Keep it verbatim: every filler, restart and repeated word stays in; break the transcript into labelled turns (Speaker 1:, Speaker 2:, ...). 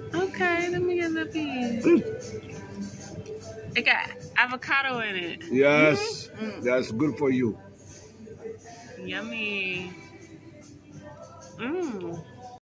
Speaker 1: Okay, let me get the piece.
Speaker 2: Mm.
Speaker 1: It got avocado in it.
Speaker 2: Yes,
Speaker 1: mm.
Speaker 2: that's good for you.
Speaker 1: Yummy. Mmm.